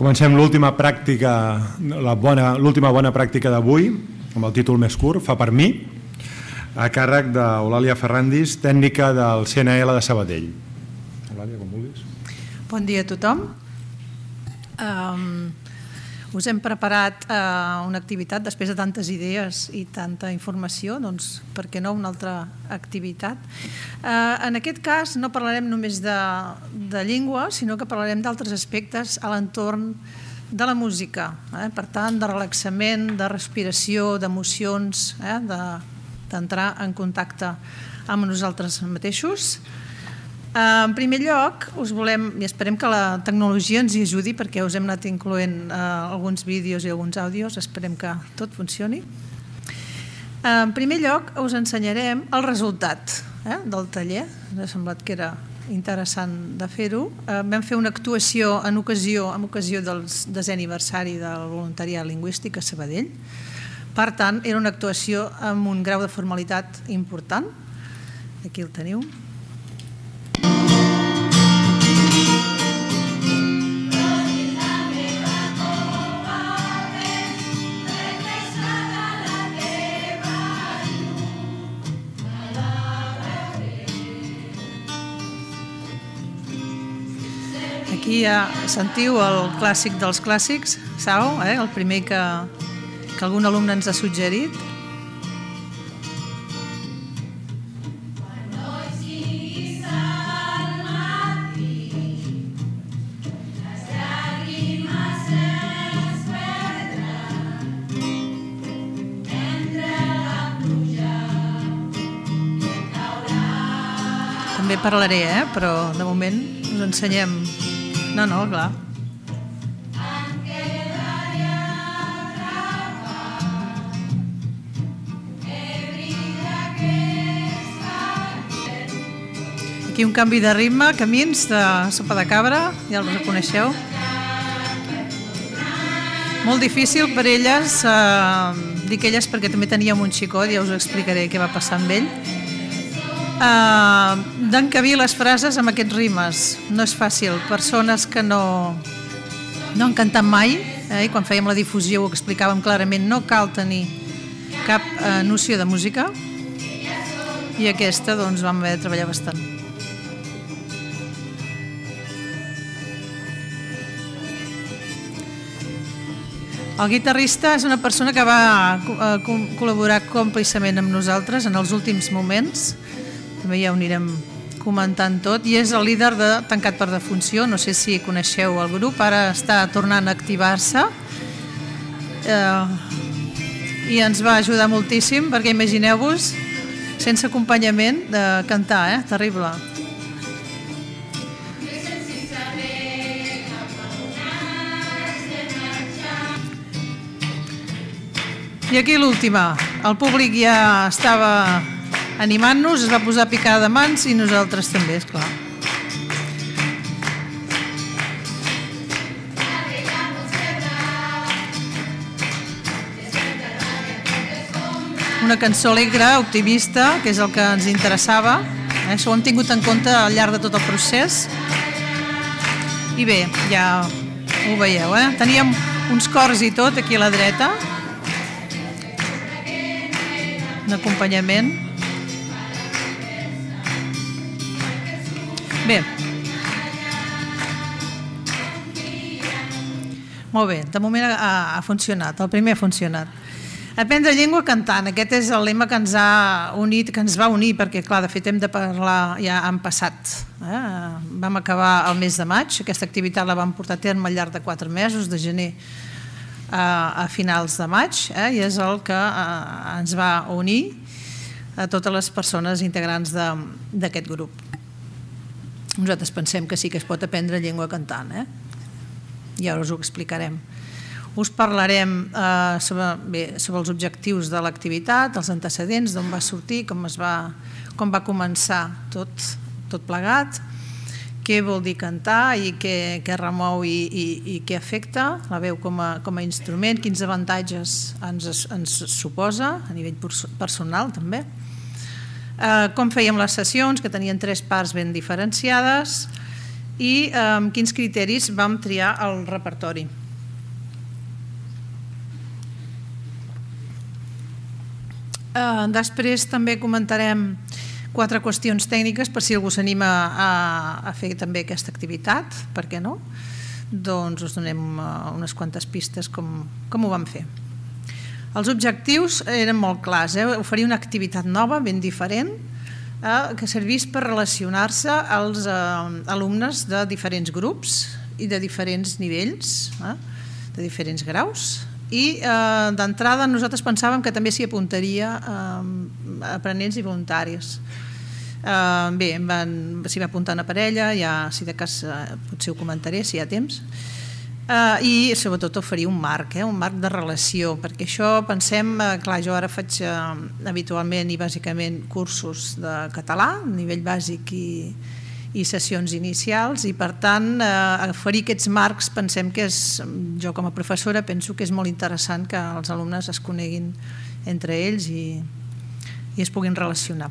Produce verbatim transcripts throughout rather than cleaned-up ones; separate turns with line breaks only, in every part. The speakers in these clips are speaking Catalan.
Comencem l'última pràctica, l'última bona pràctica d'avui, amb el títol més curt, Fa per mi, a càrrec d'Eulàlia Ferrandis, tècnica del C N L de Sabadell. Eulàlia, com vulguis.
Bon dia a tothom. Us hem preparat una activitat, després de tantes idees i tanta informació, doncs per què no una altra activitat. En aquest cas no parlarem només de llengua, sinó que parlarem d'altres aspectes a l'entorn de la música. Per tant, de relaxament, de respiració, d'emocions, d'entrar en contacte amb nosaltres mateixos. En primer lloc, us volem, i esperem que la tecnologia ens hi ajudi, perquè us hem anat incloent alguns vídeos i alguns àudios, esperem que tot funcioni. En primer lloc, us ensenyarem el resultat del taller. Ens ha semblat que era interessant de fer-ho. Vam fer una actuació en ocasió en ocasió del desè aniversari del voluntariat lingüístic a Sabadell. Per tant, era una actuació amb un grau de formalitat important. Aquí el teniu. Aquí ja sentiu el clàssic dels clàssics, Sao, el primer que algun alumne ens ha suggerit. També parlaré, però de moment us ensenyem. No, no, clar. Aquí un canvi de ritme, Camins de Sopa de Cabra, ja el reconeixeu. Molt difícil per elles, dic elles perquè també teníem un xicot, ja us explicaré què va passar amb ell. D'encabir les frases amb aquests rimes. No és fàcil. Persones que no han cantat mai, i quan fèiem la difusió ho explicàvem clarament, no cal tenir cap noció de música, i aquesta doncs vam haver de treballar bastant. El guitarrista és una persona que va col·laborar còmplissament amb nosaltres en els últims moments. També ja ho anirem comentant tot, i és el líder de Tancat per Defunció. No sé si coneixeu el grup, ara està tornant a activar-se i ens va ajudar moltíssim, perquè imagineu-vos, sense acompanyament, de cantar, terrible. I aquí l'última, el públic ja estava animant-nos, es va posar a picar de mans i nosaltres també, esclar. Una cançó alegre, optimista, que és el que ens interessava. Això ho hem tingut en compte al llarg de tot el procés. I bé, ja ho veieu, eh? Teníem uns cors i tot aquí a la dreta. Un acompanyament. Bé, molt bé, de moment ha funcionat, el primer ha funcionat. Aprendre llengua cantant, aquest és el lema que ens ha unit, que ens va unir, perquè clar, de fet hem de parlar, ja han passat. Vam acabar el mes de maig, aquesta activitat la vam portar a terme al llarg de quatre mesos, de gener a finals de maig, i és el que ens va unir a totes les persones integrants d'aquest grup. Nosaltres pensem que sí que es pot aprendre llengua cantant, i ara us ho explicarem. Us parlarem sobre els objectius de l'activitat, els antecedents, d'on va sortir, com va començar tot plegat, què vol dir cantar i què remou i què afecta la veu com a instrument, quins avantatges ens suposa a nivell personal també. Com fèiem les sessions, que tenien tres parts ben diferenciades, i amb quins criteris vam triar el repertori. Després també comentarem quatre qüestions tècniques per si algú s'anima a fer també aquesta activitat, per què no? Doncs us donem unes quantes pistes com ho vam fer. Els objectius eren molt clars, oferir una activitat nova, ben diferent, que servís per relacionar-se als alumnes de diferents grups i de diferents nivells, de diferents graus, i d'entrada nosaltres pensàvem que també s'hi apuntaria aprenents i voluntaris. Bé, s'hi va apuntar una parella, si de cas potser ho comentaré si hi ha temps, i sobretot oferir un marc, un marc de relació, perquè això pensem, clar, jo ara faig habitualment i bàsicament cursos de català, nivell bàsic i i sessions inicials, i per tant oferir aquests marcs pensem que és, jo com a professora penso que és molt interessant que els alumnes es coneguin entre ells i es puguin relacionar.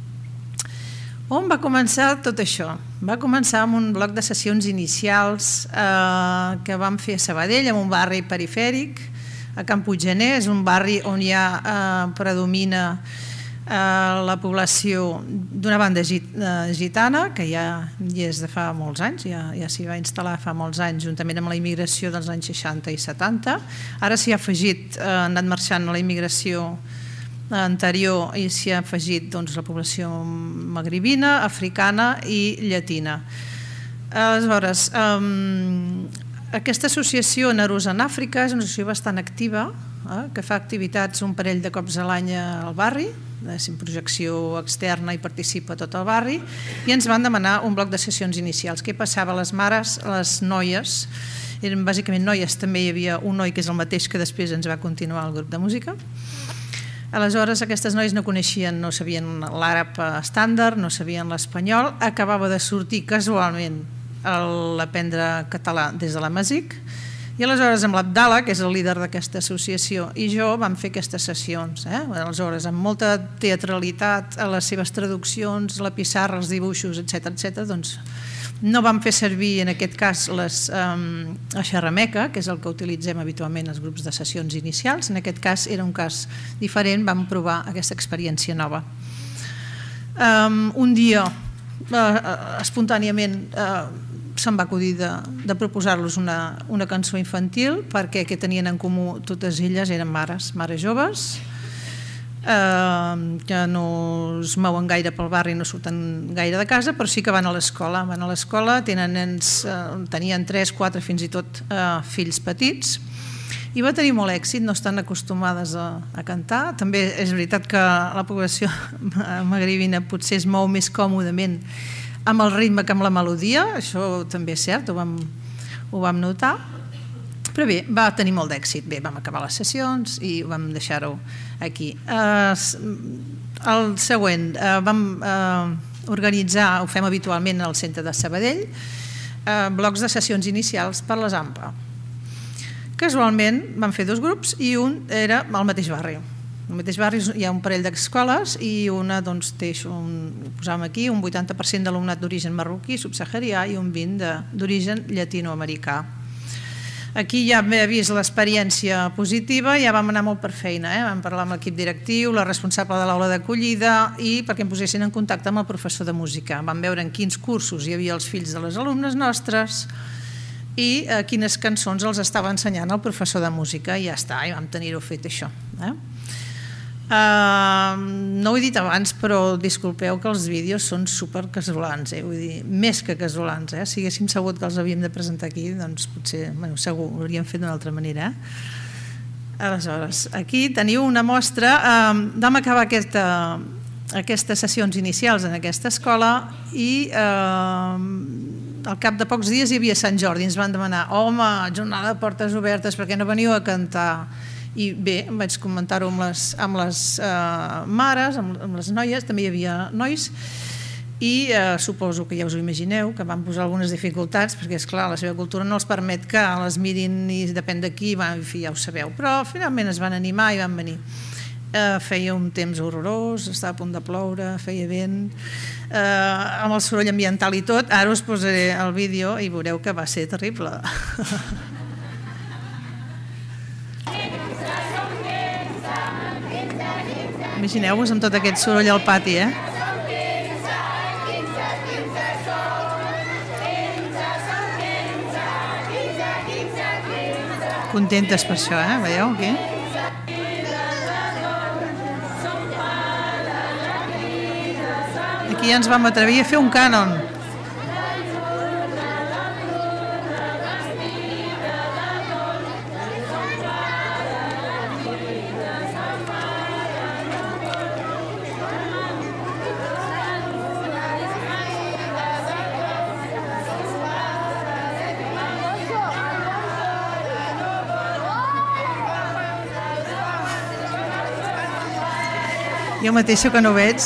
On va començar tot això? Va començar amb un bloc de sessions inicials que vam fer a Sabadell, en un barri perifèric, a Can Puiggener, és un barri on ja predomina la població d'una banda gitana, que ja hi és de fa molts anys, ja s'hi va instal·lar fa molts anys, juntament amb la immigració dels anys seixanta i setanta. Ara s'hi ha afegit, ha anat marxant la immigració anterior i s'hi ha afegit la població magribina, africana i llatina. Aleshores, aquesta associació Nerus en Àfrica és una associació bastant activa, que fa activitats un parell de cops a l'any al barri, amb projecció externa i participa a tot el barri, i ens van demanar un bloc de sessions inicials. Què passava a les mares, a les noies? Eren bàsicament noies, també hi havia un noi que és el mateix que després ens va continuar el grup de música. Aleshores, aquestes noies no coneixien, no sabien l'àrab estàndard, no sabien l'espanyol, acabava de sortir casualment l'aprendre català des de la Masic, i aleshores amb l'Abdala, que és el líder d'aquesta associació, i jo vam fer aquestes sessions. Aleshores, amb molta teatralitat, a les seves traduccions, la pissarra, els dibuixos, etcètera, doncs no vam fer servir en aquest cas la xerrameca, que és el que utilitzem habitualment als grups de sessions inicials. En aquest cas era un cas diferent, vam provar aquesta experiència nova. Un dia, espontàniament, se'm va acudir de proposar-los una cançó infantil perquè què tenien en comú totes elles eren mares, mares joves, que no es mouen gaire pel barri, no surten gaire de casa, però sí que van a l'escola. Van a l'escola, tenien tres, quatre, fins i tot fills petits, i va tenir molt èxit, no estan acostumades a cantar. També és veritat que la població magribina potser es mou més còmodament amb el ritme que amb la melodia, això també és cert, ho vam notar, però bé, va tenir molt d'èxit. Bé, vam acabar les sessions i vam deixar-ho aquí. El següent, vam organitzar, ho fem habitualment al centre de Sabadell, blocs de sessions inicials per les AMPA. Casualment vam fer dos grups i un era al mateix barri. Al mateix barri hi ha un parell d'escoles i una té, posàvem aquí, un vuitanta per cent d'alumnat d'origen marroquí, subsaharià, i un vint d'origen llatinoamericà. Aquí ja m'he vist l'experiència positiva, ja vam anar molt per feina, vam parlar amb l'equip directiu, la responsable de l'aula d'acollida, i perquè em posessin en contacte amb el professor de música. Vam veure en quins cursos hi havia els fills de les alumnes nostres i quines cançons els estava ensenyant el professor de música, i ja està, i vam tenir-ho fet això. No ho he dit abans, però disculpeu que els vídeos són supercasolans, vull dir, més que casolans. Si haguéssim sabut que els havíem de presentar aquí, doncs potser, segur, ho hauríem fet d'una altra manera. Aleshores, aquí teniu una mostra. Vam acabar aquestes sessions inicials en aquesta escola i al cap de pocs dies hi havia Sant Jordi. Ens van demanar, home, jornada de portes obertes, per què no veniu a cantar? I bé, vaig comentar-ho amb les mares, amb les noies, també hi havia nois, i suposo que ja us ho imagineu, que van posar algunes dificultats, perquè esclar, la seva cultura no els permet que les mirin i depèn de qui, ja ho sabeu, però finalment es van animar i van venir. feia un temps horrorós, estava a punt de ploure, feia vent, amb el soroll ambiental i tot. Ara us posaré el vídeo i veureu que va ser terrible. Imagineu-vos amb tot aquest soroll al pati, eh? Contentes per això, eh? Veieu aquí? Aquí ja ens vam atrevir a fer un cànon. Jo mateixa que no ho veig.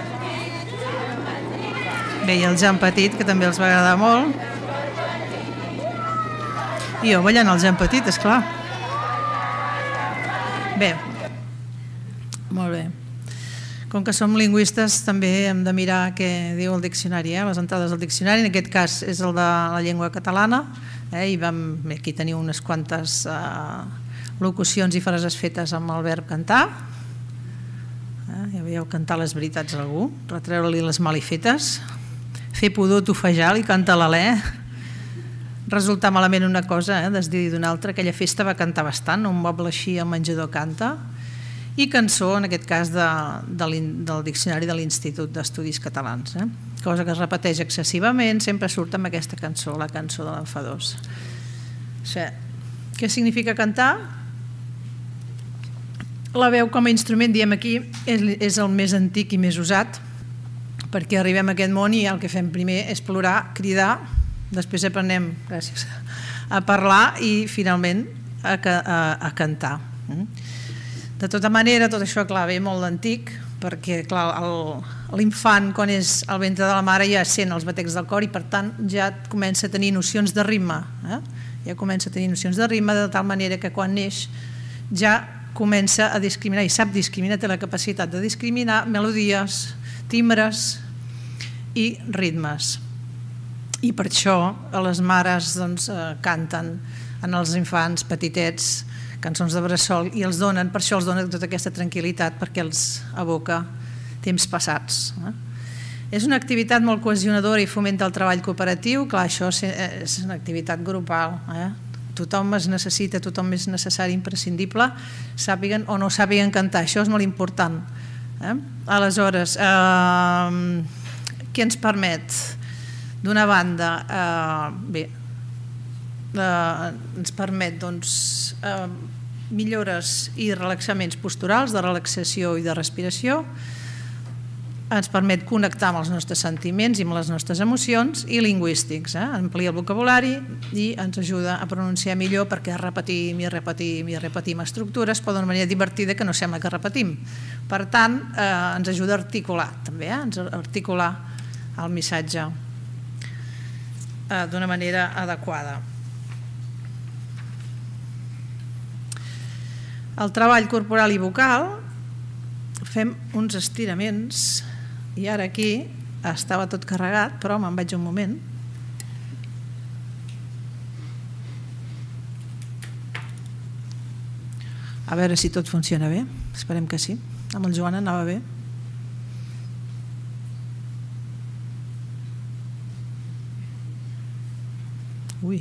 Bé, i el Jan Petit, que també els va agradar molt. I jo ballant el Jan Petit, esclar. Bé, molt bé. Com que som lingüistes, també hem de mirar què diu el diccionari, eh? Les entrades del diccionari. En aquest cas és el de la llengua catalana, eh? I vam, aquí teniu unes quantes eh, locucions i frases fetes amb el verb cantar. Ja veieu, cantar les veritats a algú, retreure-li les malifetes, fer pudor, tofejar, li canta l'alè, resultar malament una cosa, eh, desdir d'una altra. Aquella festa va cantar bastant, un moble així al menjador canta, i cançó, en aquest cas, de, de del diccionari de l'Institut d'Estudis Catalans, eh? Cosa que es repeteix excessivament, sempre surt amb aquesta cançó, la cançó de l'enfadós. O sigui, què significa cantar? La veu com a instrument, diem aquí, és el més antic i més usat, perquè arribem a aquest món i el que fem primer és plorar, cridar, després aprenem, gràcies, a parlar i finalment a, a, a cantar. De tota manera, tot això, clar, ve molt d'antic, perquè l'infant, quan és al ventre de la mare, ja sent els batecs del cor i, per tant, ja comença a tenir nocions de ritme. Eh? Ja comença a tenir nocions de ritme, de tal manera que quan neix ja comença a discriminar i sap discriminar, té la capacitat de discriminar melodies, timbres i ritmes. I per això les mares doncs, canten en els infants petitets cançons de bressol i els donen, per això els donen tota aquesta tranquil·litat, perquè els evoca temps passats. És una activitat molt cohesionadora i fomenta el treball cooperatiu. Clar, això és una activitat grupal, eh? Tothom es necessita, tothom és necessari, imprescindible, sàpiguen o no sàpiguen cantar, això és molt important. Eh? Aleshores, eh, què ens permet? D'una banda, eh, bé, eh, ens permet doncs, eh, millores i relaxaments posturals, de relaxació i de respiració, ens permet connectar amb els nostres sentiments i amb les nostres emocions, i lingüístics, eh? Amplia el vocabulari i ens ajuda a pronunciar millor, perquè repetim i repetim i repetim estructures, però d'una manera divertida que no sembla que repetim. Per tant, eh, ens ajuda a articular, també, eh? Ens articular el missatge eh, d'una manera adequada. El treball corporal i vocal, fem uns estiraments. I ara aquí estava tot carregat, però me'n vaig un moment. A veure si tot funciona bé. Esperem que sí. Amb el Joan anava bé. Ui.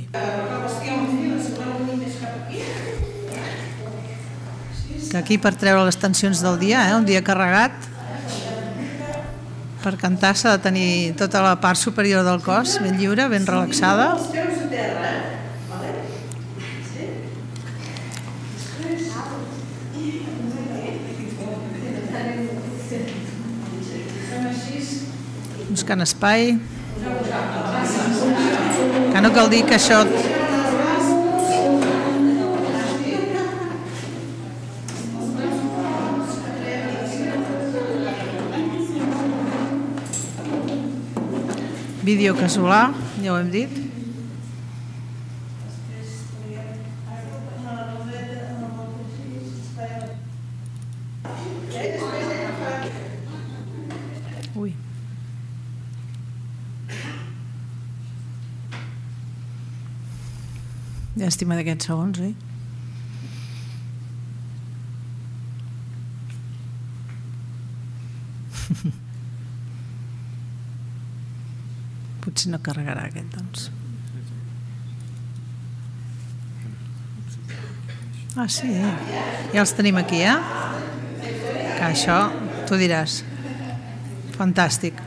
Que aquí per treure les tensions del dia, eh? Un dia carregat. Per cantar s'ha de tenir tota la part superior del cos ben lliure, ben relaxada. Buscant espai. Que no cal dir que això... Vídeo casolà, ja ho hem dit. Llàstima d'aquests segons, oi? Potser no carregarà aquest, doncs. Ah, sí, ja els tenim aquí, eh? Que això, tu diràs. Fantàstic.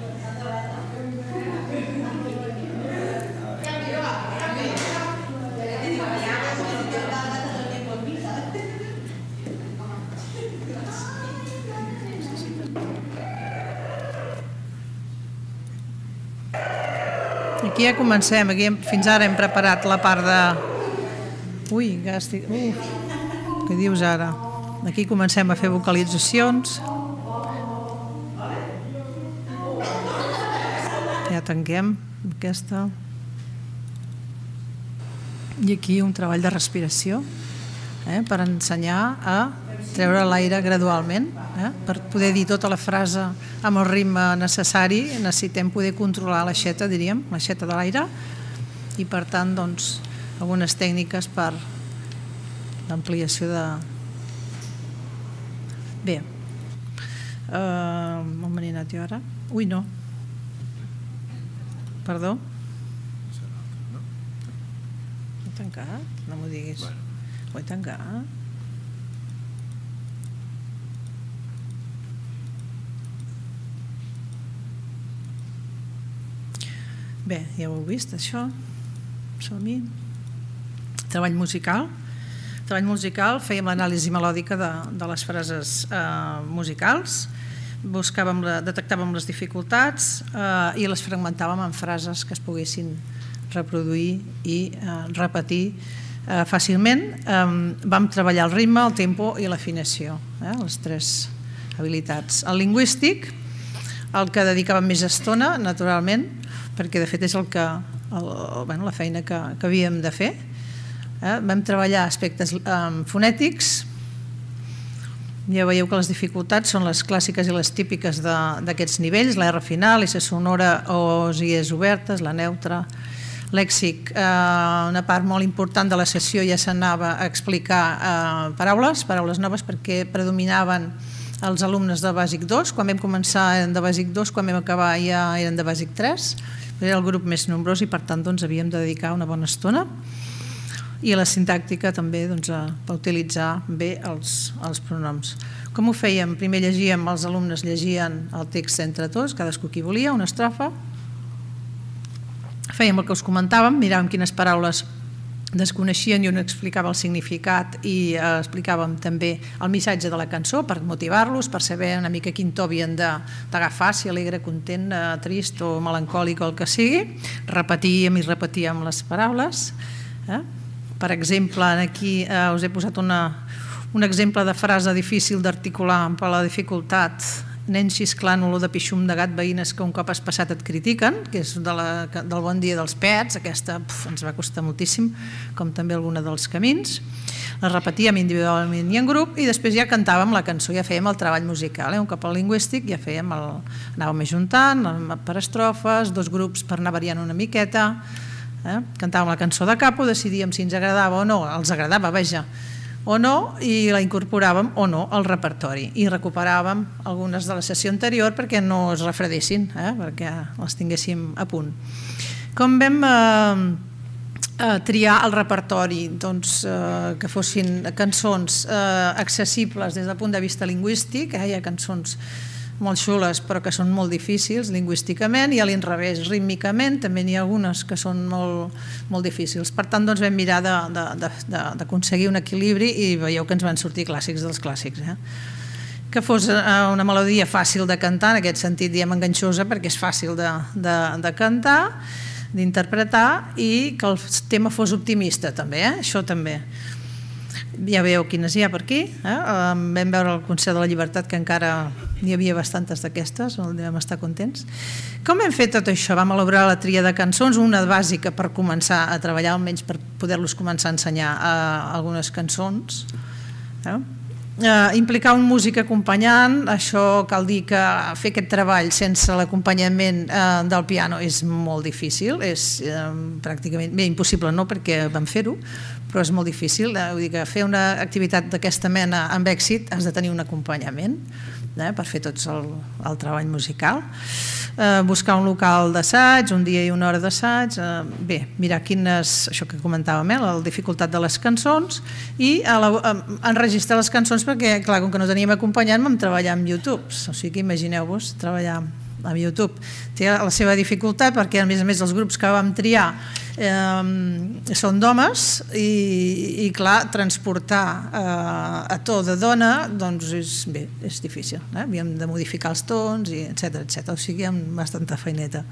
Aquí ja comencem, aquí fins ara hem preparat la part de... Ui, que estic... Uf, què dius ara? Aquí comencem a fer vocalitzacions. Ja tanquem aquesta. I aquí un treball de respiració, eh, per ensenyar a treure l'aire gradualment. Eh? Per poder dir tota la frase amb el ritme necessari necessitem poder controlar l'aixeta, diríem, l'aixeta de l'aire, i per tant, doncs, algunes tècniques per l'ampliació de... Bé, uh, on me n'he anat jo ara? Ui, no. Perdó? Ho he tancat? No m'ho diguis. Ho he tancat? Bé, ja ho heu vist, això. Som-hi. Treball musical. Treball musical, fèiem l'anàlisi melòdica de, de les frases eh, musicals, buscàvem, detectàvem les dificultats eh, i les fragmentàvem en frases que es poguessin reproduir i eh, repetir eh, fàcilment. Eh, vam treballar el ritme, el tempo i l'afinació, eh, les tres habilitats. El lingüístic, el que dedicàvem més estona, naturalment, perquè de fet és el que, el, bueno, la feina que, que havíem de fer. Eh? Vam treballar aspectes eh, fonètics. Ja veieu que les dificultats són les clàssiques i les típiques d'aquests nivells, la R final, S sonora, O's i E's obertes, la neutra, lèxic. Eh, una part molt important de la sessió ja s'anava a explicar eh, paraules, paraules noves, perquè predominaven els alumnes de Bàsic dos. Quan vam començar eren de Bàsic dos, quan vam acabar ja eren de Bàsic tres. Era el grup més nombrós i per tant doncs, havíem de dedicar una bona estona. I la sintàctica també doncs, per utilitzar bé els, els pronoms. Com ho fèiem? Primer llegíem, els alumnes llegien el text entre tots, cadascú qui volia, una estrofa. Fèiem el que us comentàvem, miràvem quines paraules desconeixien i on explicava el significat i eh, explicàvem també el missatge de la cançó per motivar-los, per saber una mica quin to havien d'agafar, si alegre, content, eh, trist o melancòlic o el que sigui. Repetíem i repetíem les paraules. Eh? Per exemple, aquí eh, us he posat una, un exemple de frase difícil d'articular per la dificultat. Nens xisclant, olor de pixum de gat, veïnes que un cop has passat et critiquen, que és de la, del bon dia dels pets. Aquesta pf, ens va costar moltíssim, com també alguna dels camins. La repetíem individualment i en grup i després ja cantàvem la cançó, ja fèiem el treball musical. Eh? Un cop al lingüístic ja fèiem el, anàvem ajuntant per estrofes, dos grups per anar variant una miqueta. Eh? Cantàvem la cançó de capo, decidíem si ens agradava o no, els agradava, vaja, o no, i la incorporàvem o no al repertori i recuperàvem algunes de la sessió anterior perquè no es refredessin, eh? Perquè les tinguéssim a punt. Com vam eh, eh, triar el repertori? Doncs eh, que fossin cançons eh, accessibles des del punt de vista lingüístic, eh? Hi ha cançons molt xules però que són molt difícils lingüísticament i a l'inrevés, rítmicament també n'hi ha algunes que són molt, molt difícils. Per tant, doncs, vam mirar d'aconseguir un equilibri i veieu que ens van sortir clàssics dels clàssics. Eh? Que fos una melodia fàcil de cantar, en aquest sentit diem enganxosa perquè és fàcil de, de, de cantar, d'interpretar i que el tema fos optimista també, eh? Això també. Ja veieu quines hi ha per aquí. Eh? Vam veure el Concert de la Llibertat, que encara n'hi havia bastantes d'aquestes, on vam estar contents. Com hem fet tot això? Vam elaborar la tria de cançons, una bàsica per començar a treballar, almenys per poder-los començar a ensenyar eh, algunes cançons. Eh? Eh, implicar un músic acompanyant, això cal dir que fer aquest treball sense l'acompanyament eh, del piano és molt difícil, és eh, pràcticament bé, impossible no, perquè vam fer-ho, però és molt difícil, eh? Vull dir que fer una activitat d'aquesta mena amb èxit has de tenir un acompanyament eh, per fer tot el, el treball musical. Eh, buscar un local d'assaig, un dia i una hora d'assaig, eh, bé, mirar quines, això que comentàvem, eh, la dificultat de les cançons i a la, a, enregistrar les cançons perquè, clar, com que no teníem acompanyant vam treballar amb YouTube, o sigui que imagineu-vos treballar amb YouTube. Té la seva dificultat perquè a més a més els grups que vam triar eh, són d'homes i, i clar, transportar eh, a to de dona doncs és, bé, és difícil, eh? Havíem de modificar els tons i etcètera, etcètera. O sigui, amb bastanta feineta.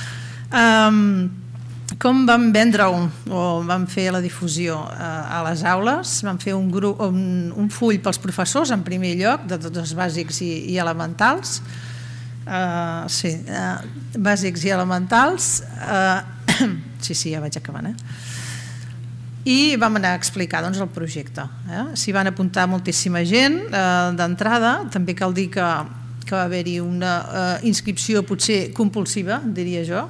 Um, com vam vendre-ho o vam fer la difusió a les aules? Vam fer un, grup, un, un full pels professors en primer lloc de tots els bàsics i, i elementals. Uh, sí, uh, bàsics i elementals. Uh, sí, sí, ja vaig acabant, eh? I vam anar a explicar doncs, el projecte. Eh? S'hi van apuntar moltíssima gent eh, d'entrada. També cal dir que, que va haver-hi una eh, inscripció potser compulsiva, diria jo,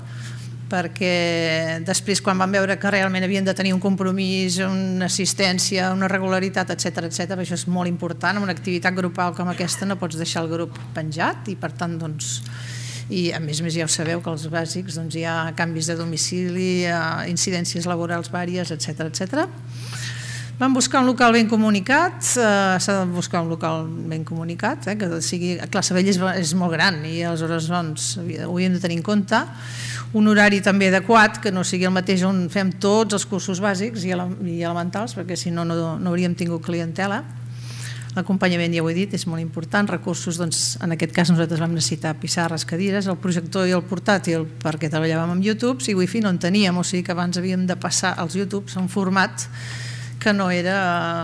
perquè després quan van veure que realment havien de tenir un compromís, una assistència, una regularitat, etcètera, etcètera, això és molt important. En una activitat grupal com aquesta no pots deixar el grup penjat i per tant doncs, i a més a més ja ho sabeu que els bàsics doncs, hi ha canvis de domicili, incidències laborals vàries, etcètera, etcètera. Vam buscar un local ben comunicat, eh, s'ha de buscar un local ben comunicat, eh, que sigui, clar, Sabadell és, és molt gran i aleshores doncs, ho havíem de tenir en compte, un horari també adequat, que no sigui el mateix on fem tots els cursos bàsics i, ele i elementals, perquè si no, no, no hauríem tingut clientela. L'acompanyament, ja ho he dit, és molt important. Recursos, doncs, en aquest cas nosaltres vam necessitar pissarres, cadires, el projector i el portàtil perquè treballàvem amb YouTube, i wifi no en teníem, o sigui que abans havíem de passar els YouTubes a un format que no era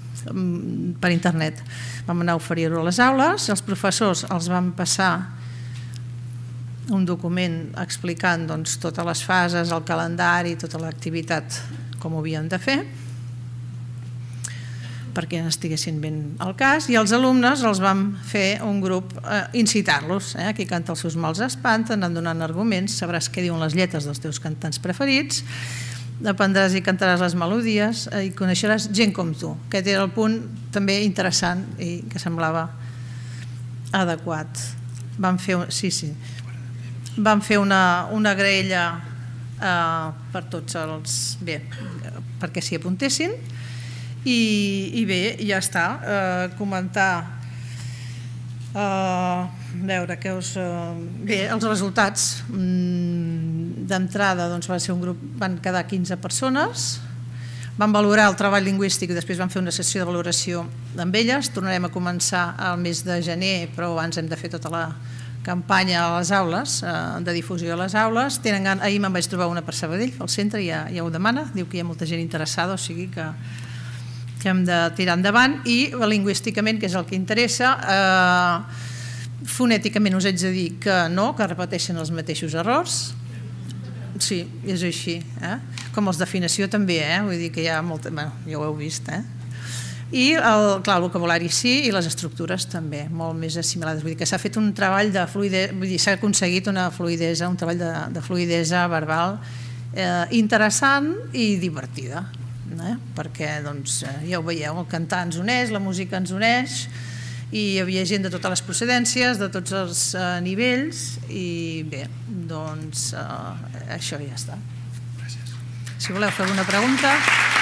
per internet. Vam anar a oferir-ho a les aules, els professors els van passar un document explicant doncs, totes les fases, el calendari, tota l'activitat, com ho havíem de fer, perquè estiguessin ben al cas, i els alumnes els vam fer un grup eh, incitant-los. Eh? Qui canta els seus mals espanta, anant donant arguments, sabràs què diuen les lletres dels teus cantants preferits, aprendràs i cantaràs les melodies eh, i coneixeràs gent com tu. Aquest era el punt també interessant i que semblava adequat. Vam fer, sí, sí. Vam fer una, una graella eh, per tots els... bé, perquè s'hi apuntessin. I, i bé, ja està, eh, comentar eh, veure que us, eh, bé, els resultats mm, d'entrada doncs, va ser un grup, van quedar quinze persones, van valorar el treball lingüístic i després van fer una sessió de valoració amb elles. Tornarem a començar al mes de gener, però abans hem de fer tota la campanya a les aules, eh, de difusió a les aules. Tenen gan... Ahir me'n vaig trobar una per Sabadell, al centre, ja, ja ho demana, diu que hi ha molta gent interessada, o sigui que que hem de tirar endavant, i lingüísticament, que és el que interessa, eh, fonèticament us haig de dir que no, que repeteixen els mateixos errors. Sí, és així. Eh? Com els d'afinació també, eh? Vull dir que hi ha molta... Bé, ja ho heu vist, eh? I el, clar, el vocabulari sí, i les estructures també, molt més assimilades. Vull dir que s'ha fet un treball de fluïdesa, vull dir, s'ha aconseguit una fluïdesa, un treball de, de fluïdesa verbal eh, interessant i divertida. Eh? Perquè doncs, ja ho veieu, el cantar ens uneix, la música ens uneix, i hi havia gent de totes les procedències, de tots els eh, nivells, i bé, doncs eh, això ja està. Gràcies. Si voleu fer alguna pregunta...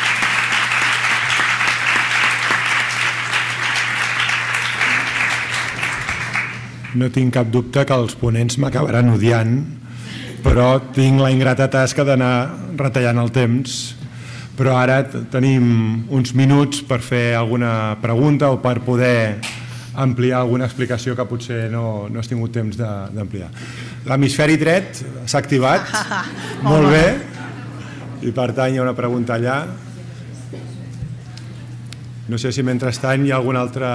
No tinc cap dubte que els ponents m'acabaran odiant, però tinc la ingrata tasca d'anar retallant el temps. Però ara tenim uns minuts per fer alguna pregunta o per poder ampliar alguna explicació que potser no, no has tingut temps d'ampliar. L'hemisferi dret s'ha activat, molt bé, i per tant hi ha una pregunta allà. No sé si mentrestant hi ha alguna altra...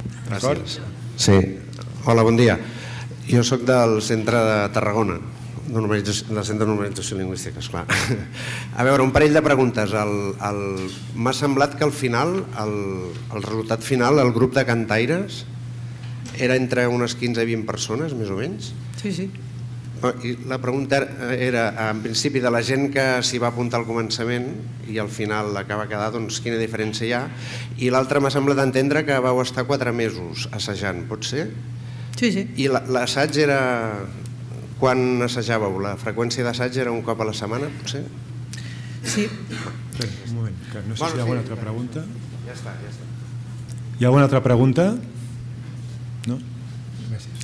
Gràcies. Sí, hola, bon dia. Jo soc del centre de Tarragona, la Centre de Normalització Lingüística, esclar. A veure, un parell de preguntes. M'ha semblat que al final, el resultat final, el grup de cantaires era entre unes quinze i vint persones, més o menys?
Sí, sí.
I la pregunta era, en principi, de la gent que s'hi va apuntar al començament i al final acaba quedar, doncs quina diferència hi ha? I l'altra m'ha semblat entendre que vau estar quatre mesos assajant, pot ser?
Sí, sí.
I l'assaig era... Quan assajàveu? La freqüència d'assaig era un cop a la setmana, potser?
Sí.
Un moment, que no sé si hi ha alguna altra pregunta.
Ja està, ja està.
Hi ha alguna altra pregunta? No? Gràcies.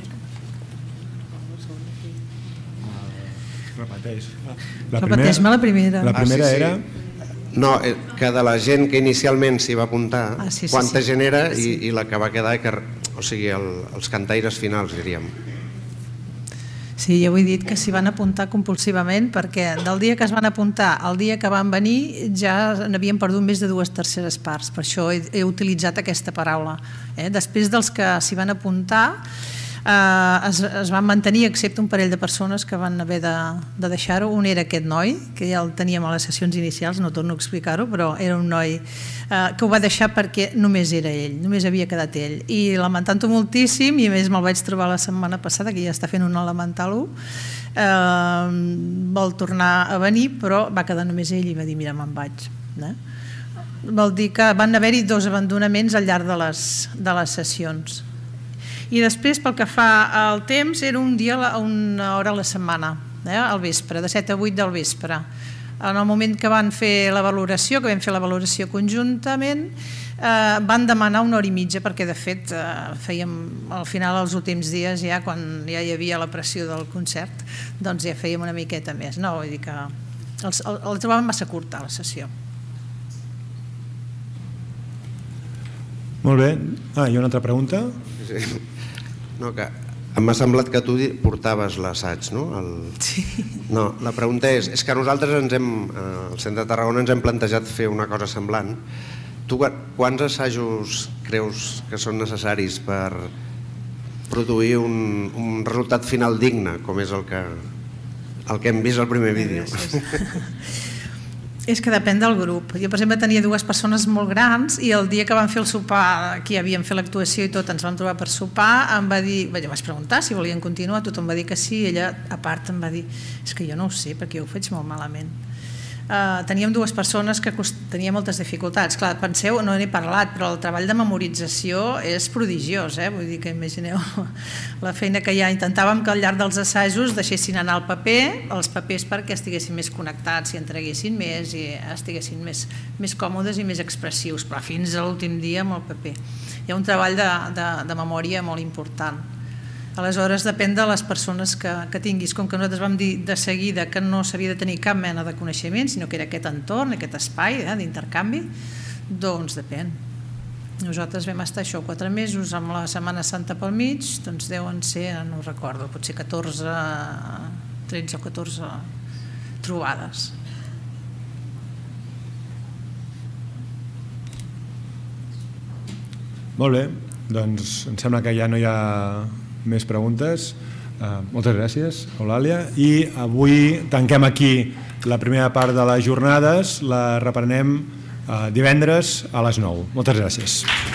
Repeteix.
Repeteix-me la primera.
La primera era...
No, que de la gent que inicialment s'hi va apuntar, quanta gent era i la que va quedar, o sigui, els cantaires finals, diríem.
Sí, ja ho he dit que s'hi van apuntar compulsivament perquè del dia que es van apuntar al dia que van venir ja n'havien perdut més de dues terceres parts. Per això he utilitzat aquesta paraula. Després dels que s'hi van apuntar es van mantenir excepte un parell de persones que van haver de deixar-ho. Un era aquest noi, que ja el teníem a les sessions inicials, no torno a explicar-ho, però era un noi que ho va deixar perquè només era ell, només havia quedat ell. I lamentant-ho moltíssim, i a més me'l vaig trobar la setmana passada, que ja està fent un elemental u, vol tornar a venir, però va quedar només ell i va dir, mira, me'n vaig. Vol dir que van haver-hi dos abandonaments al llarg de les sessions. I després, pel que fa al temps, era un dia, una hora a la setmana, al vespre, de set a vuit del vespre. En el moment que van fer la valoració, que vam fer la valoració conjuntament, van demanar una hora i mitja, perquè de fet fèiem, al final, els últims dies, ja quan ja hi havia la pressió del concert, doncs ja fèiem una miqueta més. No, vull dir que el trobàvem massa curta, la sessió.
Molt bé. Ah, hi ha una altra pregunta?
Sí. No, que m'ha semblat que tu portaves l'assaig, no?
Sí.
No, la pregunta és, és que nosaltres ens hem, al Centre de Tarragona ens hem plantejat fer una cosa semblant. Tu quants assajos creus que són necessaris per produir un resultat final digne, com és el que hem vist al primer vídeo?
És que depèn del grup. Jo, per exemple, tenia dues persones molt grans i el dia que vam fer el sopar, aquí havíem fet l'actuació i tot, ens vam trobar per sopar, em va dir, jo vaig preguntar si volien continuar, tothom va dir que sí, ella a part em va dir, és que jo no ho sé perquè jo ho faig molt malament. Teníem dues persones que tenien moltes dificultats. Clar, penseu, no n'he parlat, però el treball de memorització és prodigiós, vull dir que imagineu la feina que hi ha. Intentàvem que al llarg dels assajos deixessin anar el paper, els papers perquè estiguessin més connectats i entreguessin més i estiguessin més còmodes i més expressius, però fins a l'últim dia amb el paper. Hi ha un treball de memòria molt important. Aleshores, depèn de les persones que tinguis. Com que nosaltres vam dir de seguida que no s'havia de tenir cap mena de coneixement, sinó que era aquest entorn, aquest espai d'intercanvi, doncs depèn. Nosaltres vam estar això quatre mesos amb la Setmana Santa pel mig, doncs deuen ser, no ho recordo, potser catorze, tretze o catorze trobades.
Molt bé, doncs em sembla que ja no hi ha més preguntes. Moltes gràcies, Eulàlia. I avui tanquem aquí la primera part de les jornades. La reprenem divendres a les nou. Moltes gràcies.